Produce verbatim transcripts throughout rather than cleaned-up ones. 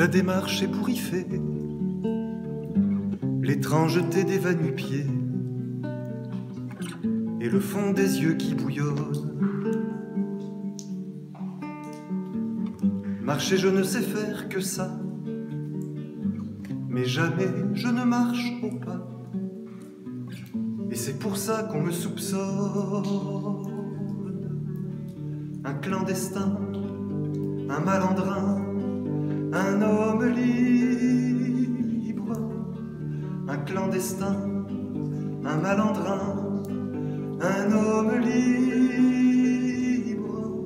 Ta démarche ébouriffée, l'étrangeté des va nu-pieds et le fond des yeux qui bouillonnent. Marcher, je ne sais faire que ça, mais jamais je ne marche au pas. Et c'est pour ça qu'on me soupçonne, un clandestin, un malandrin, un homme libre, un clandestin, un malandrin, un homme libre.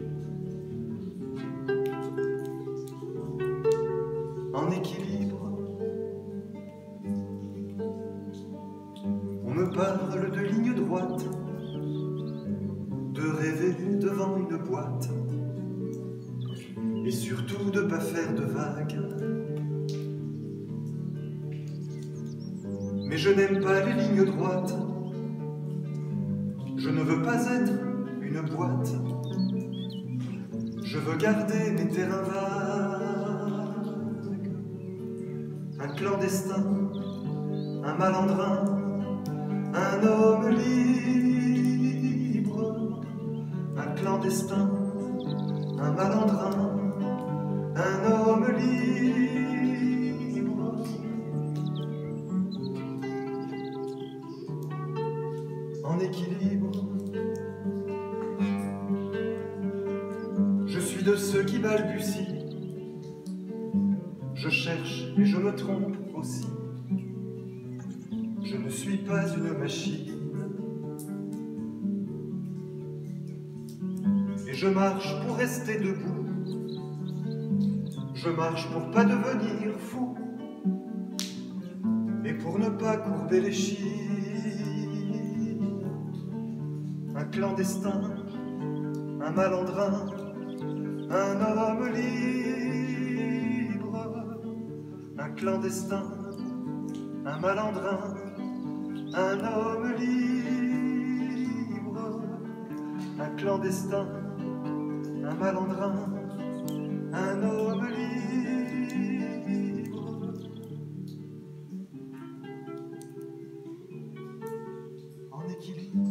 En équilibre, on me parle de ligne droite, de rêver devant une boîte, et surtout de pas faire de vagues. Mais je n'aime pas les lignes droites, je ne veux pas être une boîte, je veux garder mes terrains vagues. Un clandestin, un malandrin, un homme libre, un clandestin, un malandrin, un homme libre. En équilibre, je suis de ceux qui balbutient, je cherche et je me trompe aussi. Je ne suis pas une machine, et je marche pour rester debout. Je marche pour pas devenir fou, et pour ne pas courber les chines. Un clandestin, un malandrin, un homme libre. Un clandestin, un malandrin, un homme libre. Un clandestin, un malandrin, un homme libre. En équilibre.